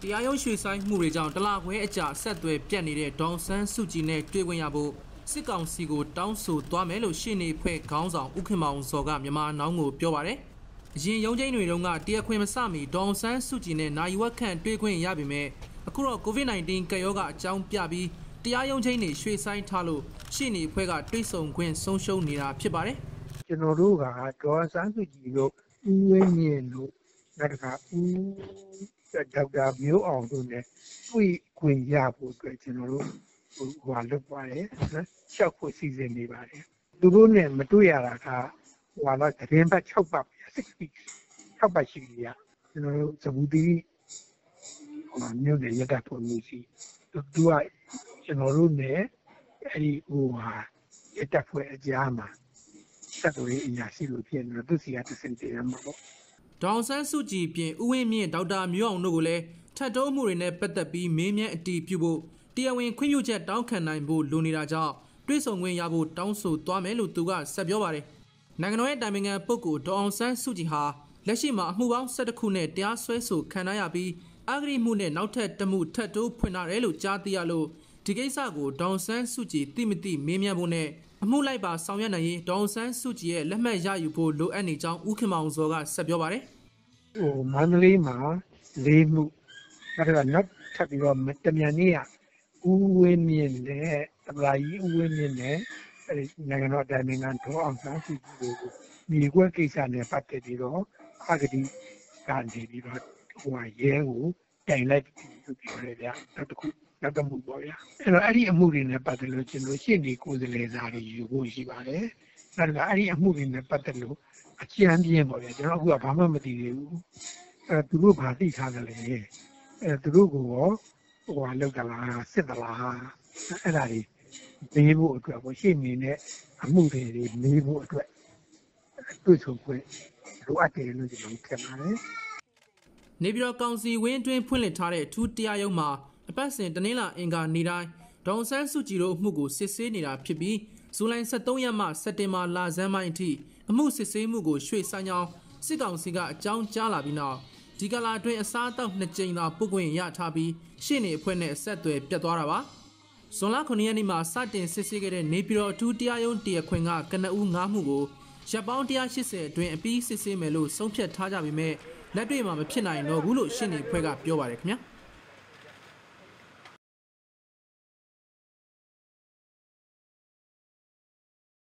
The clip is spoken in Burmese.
တရားရုံးရွှေဆိုင်မှုတွေကြောင့်တလခွဲအကြာဆက်သွယ်ပြတ်နေတဲ့ဒေါန်ဆန်းစုကြည်နဲ့တွေ့ခွင့်ရဖို့စစ်ကောင်စီကိုတောင်းဆိုသွားမယ်လို့ရှေ့နေဖွဲ့ခေါင်းဆောင်ဦးခင်မောင်စောကမြန်မာနောင်းကိုပြောပါတယ်။အရင်ရုံးချင်းတွေတုန်းကတရားခွင်မစမီဒေါန်ဆန်းစုကြည်နဲ့နိုင်ဝက်ခန့်တွေ့ခွင့်ရပေမဲ့အခုတော့ COVID-19 ကပ်ရောဂါအကြောင်းပြပြီးတရားရုံးချင်းတွေရွှေဆိုင်ထားလို့ရှေ့နေဖွဲ့ကတွေ့ဆုံခွင့်ဆုံးရှုံးနေတာဖြစ်ပါတယ်။ကျွန်တော်တို့ကဒေါန်ဆန်းစုကြည်တို့ဦးဝင်းမြင့်တို့နောက်တစ်ခါဦးဒေါက်တာမျိုးအောင်တို့နဲ့တွေ့ခွင့်ရဖို့အတွက်ကျွန်တော်တို့လုပ်ပါတယ်နော်ရှောက်ဖို့စီစဉ်နေပါတယ်သူတို့နဲ့မတွေ့ရတာကသတင်းပတ်6ပတ်6 weeks 6ပတ်ရှိပြီကျွန်တော်တို့သဘူတီမြို့နယ်ရတဖို့မျိုးစီသူကကျွန်တော်တို့နဲ့အဲ့ဒီရတဖွဲ့အကြားမှာဆက်သွယ်အရာရှိလို့ဖြစ်နေတော့သူစီကတစင်တည်းမှာပေါ့ဒေါန်ဆန်းစုကြည်ပြင်ဦးဝင်းမြင့်ဒေါက်တာမျိုးအောင်တို့ကိုလည်းထပ်တိုးမှုတွေနဲ့ပတ်သက်ပြီးမေးမြန်းအတည်ပြုဖို့တရားဝင်ခွင့်ပြုချက်တောင်းခံနိုင်ဖို့လိုနေတာကြောင့်တွေးဆုံခွင့်ရဖို့တောင်းဆိုသွားမယ်လို့သူကဆက်ပြောပါတယ်။နိုင်ငံတော်ရဲ့တိုင်ပင်ခံပုဂ္ဂိုလ်ဒေါန်ဆန်းစုကြည်ဟာလက်ရှိမှာအမှုပေါင်း12ခုနဲ့တရားစွဲဆိုခံရပြီးအဂတိမှုနဲ့နောက်ထပ်တစ်မှုထပ်တိုးဖွင့်ထားတယ်လို့ကြားသိရလို့ဒီကိစ္စကိုဒေါန်ဆန်းစုကြည်သိမသိမေးမြန်းဖို့နဲ့အမှုလိုက်ပါဆောင်ရွက်နိုင်ရေးဒေါန်ဆန်းစုကြည်ရဲ့လက်မှတ်ရယူဖို့လိုအပ်နေကြောင်းဦးခင်မောင်စောကဆက်ပြောပါတယ်။မန္တလေးမှာ၄မှုနောက်ထပ်ပြီးတော့တမြန်နေ့ကဦးဝင်းမြင့်နဲ့သမ္မတကြီးဦးဝင်းမြင့်နဲ့နိုင်ငံတော်တိုင်ပင်ခံဒေါ်အောင်ဆန်းစုကြည်တို့မြေကွက်ကိစ္စနဲ့ပတ်သက်ပြီးတော့အဂတိကနေပြီးတော့ရဲကိုတိုင်လိုက်လို့ပြောတယ်ဗျနောက်တစ်မှုပေါ့ဗျာအဲ့ဒီအမှုတွေနဲ့ပတ်သက်လို့ကျွန်တော်ရှေ့နေကိုယ်စားလှယ်စာတွေယူဖို့ရှိပါတယ်နောက်ကအဲ့ဒီအမှုတွေနဲ့ပတ်သက်လို့အကြမ်းပြင်းပေါ့ဗျာကျွန်တော်အခုကဘာမှမသိသေးဘူးသူတို့ဘာသိထားတယ်လဲသူတို့ကိုလောက်တာလားစစ်တလားအဲ့ဒါတွေမေးဖို့အတွက်ပေါ့ရှေ့နေနဲ့အမှုတွေမေးဖို့အတွက်တွေ့ဆုံခွင့်လိုအပ်တယ်လို့ကျွန်တော်ထင်ပါတယ်နေပြည်တော်ကောင်စီဝင်းအတွင်းဖွင့်လှစ်ထားတဲ့ထူးတရားရုံးမှာအပတ်စဉ်တနင်္လာအင်္ဂါနေ့တိုင်းဒေါန်ဆန်းစုကြည်တို့အမှုကိုစစ်ဆေးနေတာဖြစ်ပြီးဇူလိုင်23ရက်မှစက်တင်ဘာလဆန်းပိုင်းအထိအမှုစစ်ဆေးမှုကိုရွှေ့ဆိုင်းကြောင်းစစ်ကောင်စီကအကြောင်းကြားလာပြီးနောက်ဒီကလာအတွင်းအစားအသောက်2ကြိမ်သာပုတ်ခွင့်ရထားပြီးရှေ့နေအဖွဲ့နဲ့ဆက်သွယ်ပြတ်သွားတာပါဇွန်လ9ရက်နေ့မှာစတင်စစ်ဆေးခဲ့တဲ့နေပြည်တော်အထူးတရားရုံးတရားခွင်ကကနဦး9မှုကိုရပ်ပေါင်း180အတွင်းအပြီးစစ်ဆေးမယ်လို့ဆုံးဖြတ်ထားကြပေမဲ့လက်တွေ့မှာမဖြစ်နိုင်တော့ဘူးလို့ရှေ့နေအဖွဲ့ကပြောပါတယ်ခင်ဗျာ